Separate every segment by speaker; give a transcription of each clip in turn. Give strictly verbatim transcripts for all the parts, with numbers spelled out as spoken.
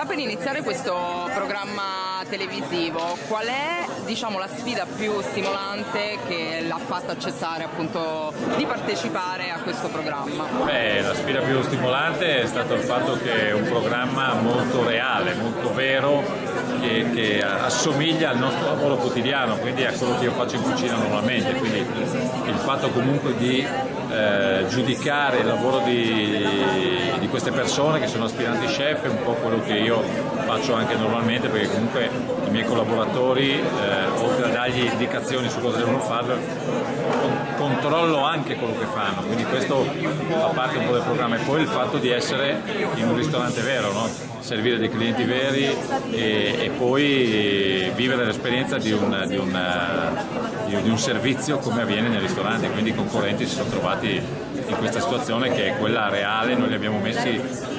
Speaker 1: per iniziare questo programma televisivo, qual è, diciamo, la sfida più stimolante che l'ha fatta accettare appunto di partecipare a questo programma?
Speaker 2: Beh, la sfida più stimolante è stato il fatto che è un programma molto reale, molto vero, che, che assomiglia al nostro lavoro quotidiano, quindi a quello che io faccio in cucina normalmente, quindi il fatto comunque di eh, giudicare il lavoro di, di queste persone che sono aspiranti chef è un po' quello che io faccio anche normalmente, perché comunque i miei collaboratori, eh, oltre a dargli indicazioni su cosa devono fare, controllo anche quello che fanno, quindi questo fa parte un po' del programma. E poi il fatto di essere in un ristorante vero, no? Servire dei clienti veri e, e poi vivere l'esperienza di un, di, un, di un servizio come avviene nei ristoranti, quindi i concorrenti si sono trovati in questa situazione che è quella reale. Noi li abbiamo messi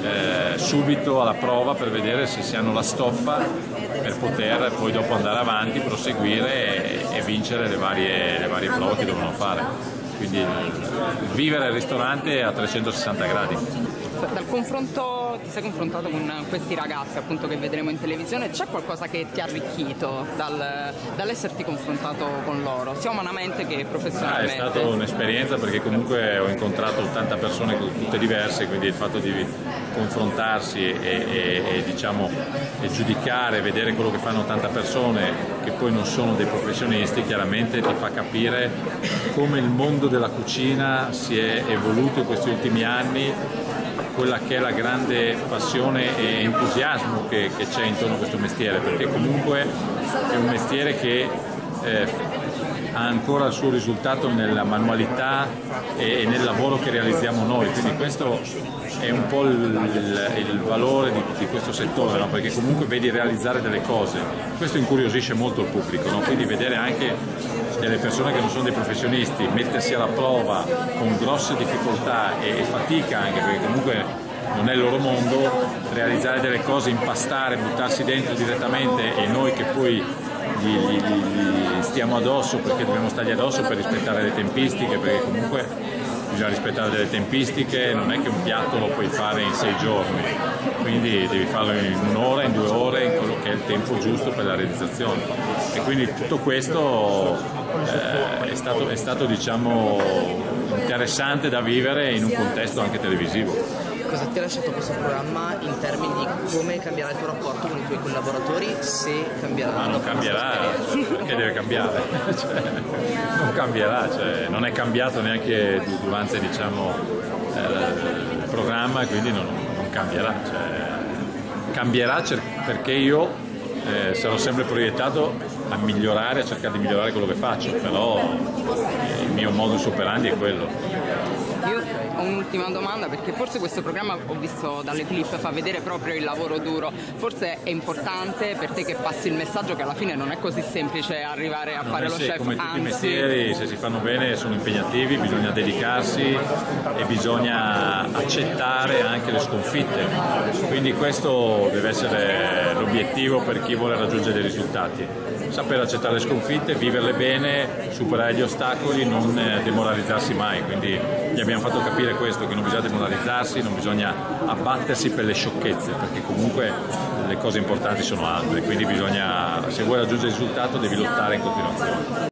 Speaker 2: eh, subito alla prova per vedere se si hanno la stoffa per poter poi dopo andare avanti, proseguire e, e vincere le varie, le varie prove che devono fare. Quindi vivere il ristorante a trecentosessanta gradi.
Speaker 1: Dal confronto, ti sei confrontato con questi ragazzi appunto che vedremo in televisione, c'è qualcosa che ti ha arricchito dal, dall'esserti confrontato con loro, sia umanamente che professionalmente?
Speaker 2: Ah, è stata un'esperienza, perché comunque ho incontrato ottanta persone tutte diverse, quindi il fatto di confrontarsi e, e, e, diciamo, e giudicare, vedere quello che fanno ottanta persone che poi non sono dei professionisti, chiaramente ti fa capire come il mondo della cucina si è evoluto in questi ultimi anni, quella che è la grande passione e entusiasmo che, che c'è intorno a questo mestiere, perché comunque è un mestiere che eh, ha ancora il suo risultato nella manualità e, e nel lavoro che realizziamo noi, quindi questo è un po' il, il, il valore di, di questo settore, no? Perché comunque vedi realizzare delle cose, questo incuriosisce molto il pubblico, no? Quindi vedere anche delle persone che non sono dei professionisti mettersi alla prova con grosse difficoltà e, e fatica, anche perché comunque non è il loro mondo, realizzare delle cose, impastare, buttarsi dentro direttamente, e noi che poi gli, gli, gli stiamo addosso perché dobbiamo stargli addosso per rispettare le tempistiche, perché comunque bisogna rispettare delle tempistiche, non è che un piatto lo puoi fare in sei giorni, quindi devi farlo in un'ora, in due ore, in quello che è il tempo giusto per la realizzazione. E quindi tutto questo eh, è stato, è stato diciamo, interessante da vivere in un contesto anche televisivo.
Speaker 3: Cosa ti ha lasciato questo programma in termini di come cambierà il tuo rapporto con i tuoi collaboratori, se cambierà?
Speaker 2: Ma non cambierà, perché deve cambiare? Cioè, non cambierà, cioè, non è cambiato neanche durante, diciamo, eh, il programma, quindi non, non cambierà. Cioè, cambierà perché io eh, sarò sempre proiettato a migliorare, a cercare di migliorare quello che faccio, però eh, il mio modus operandi è quello.
Speaker 1: Io ho un'ultima domanda, perché forse questo programma, ho visto dalle clip, fa vedere proprio il lavoro duro. Forse è importante per te che passi il messaggio che alla fine non è così semplice arrivare a
Speaker 2: non
Speaker 1: fare lo
Speaker 2: se,
Speaker 1: chef.
Speaker 2: Come tutti
Speaker 1: anzi...
Speaker 2: i mestieri, se si fanno bene sono impegnativi, bisogna dedicarsi e bisogna accettare anche le sconfitte. Quindi questo deve essere l'obiettivo per chi vuole raggiungere dei risultati. Saper accettare le sconfitte, viverle bene, superare gli ostacoli, non demoralizzarsi mai. Quindi gli abbiamo fatto capire questo, che non bisogna demoralizzarsi, non bisogna abbattersi per le sciocchezze, perché comunque le cose importanti sono altre, quindi bisogna, se vuoi raggiungere il risultato devi lottare in continuazione.